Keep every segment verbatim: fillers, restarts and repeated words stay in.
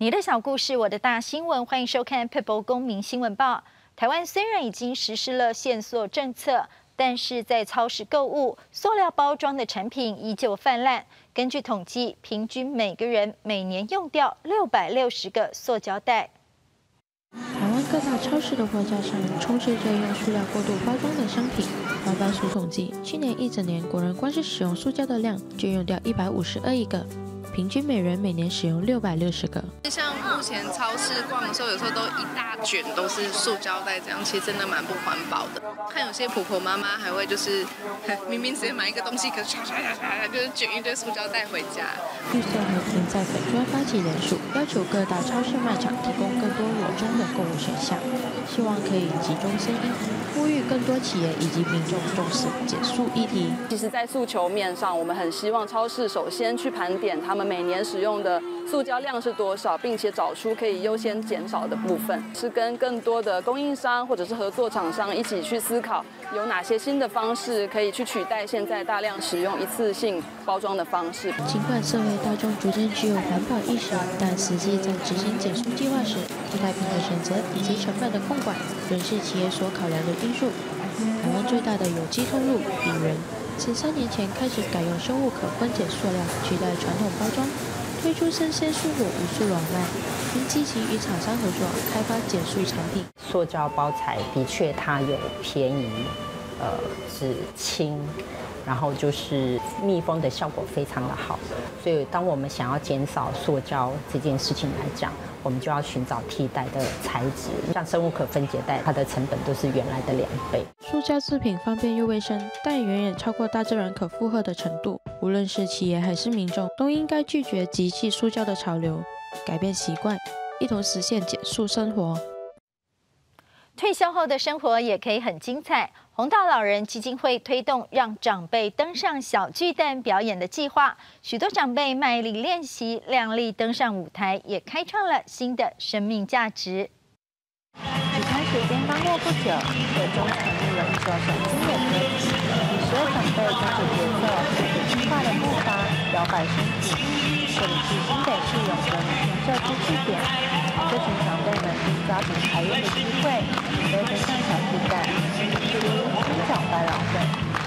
你的小故事，我的大新闻，欢迎收看 People 公民新闻报。台湾虽然已经实施了限塑政策，但是在超市购物，塑料包装的产品依旧泛滥。根据统计，平均每个人每年用掉六百六十个塑胶袋。 台湾各大超市的货架上充斥着用塑料过度包装的商品。劳保署统计，去年一整年，国人光是使用塑胶的量就用掉一百五十二亿个。 平均每人每年使用六百六十个。 像目前超市逛的时候，有时候都一大卷都是塑胶袋，这样其实真的蛮不环保的。看有些婆婆妈妈还会就是，明明直接买一个东西，可是唰唰唰唰就是卷一堆塑胶袋回家。 绿色和平在粉专发起联署，要求各大超市卖场提供更多裸中的购物选项，希望可以集中声音，呼吁更多企业以及民众重视减塑议题。 其实，在诉求面上，我们很希望超市首先去盘点他们 每年使用的塑胶量是多少，并且找出可以优先减少的部分，是跟更多的供应商或者是合作厂商一起去思考，有哪些新的方式可以去取代现在大量使用一次性包装的方式。 尽管社会大众逐渐具有环保意识，但实际在执行减塑计划时，替代品的选择以及成本的控管，仍是企业所考量的因素。台湾最大的有机通路比人。 自三年前开始改用生物可分解塑料取代传统包装，推出生鲜蔬果无塑软卖，并积极与厂商合作开发减塑产品。 塑胶包材的确它有便宜，呃是轻，然后就是密封的效果非常的好，所以当我们想要减少塑胶这件事情来讲，我们就要寻找替代的材质，像生物可分解袋，它的成本都是原来的两倍。 塑胶制品方便又卫生，但远远超过大自然可负荷的程度。无论是企业还是民众，都应该拒绝集弃塑胶的潮流，改变习惯，一同实现减塑生活。 退休后的生活也可以很精彩。弘道老人基金会推动让长辈登上小巨蛋表演的计划，许多长辈卖力练习，亮丽登上舞台，也开创了新的生命价值。 舞台时间刚过不久，最终成立了一首小经典歌曲，与所有长辈跟着节奏，随着轻快的步伐摇摆身体。这里是新北市永和民权社区据点，这群长辈们因家庭财运的机会，准备登上小巨蛋，比如金角百老汇。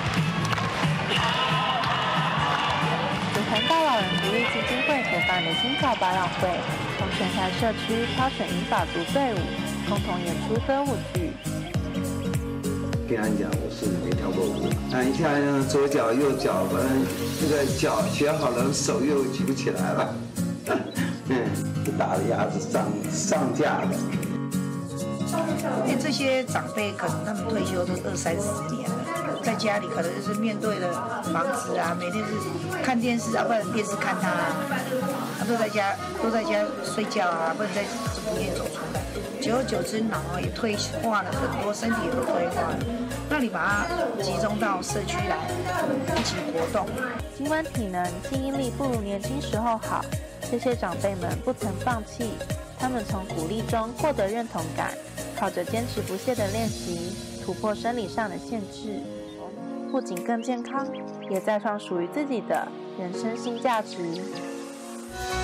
由弘道老人福利基金会主办的金角百老汇，从全台社区挑选银发族队伍。 共同演出歌舞剧。 跟他讲，我是没跳过舞，啊，一跳左脚右脚，反正这个脚学好了，手又举不起来了。嗯，打的鸭子上上架的。 因为这些长辈可能他们退休都二三十年了，在家里可能就是面对的房子啊，每天是看电视啊，不然电视看他啊，他都在家都在家睡觉啊，不能在不愿意走出来。 久而久之，脑也退化了很多，身体也都退化了。那你把它集中到社区来一起活动。 尽管体能、记忆力不如年轻时候好，这些长辈们不曾放弃，他们从鼓励中获得认同感，靠着坚持不懈的练习，突破生理上的限制，不仅更健康，也再创属于自己的人生新价值。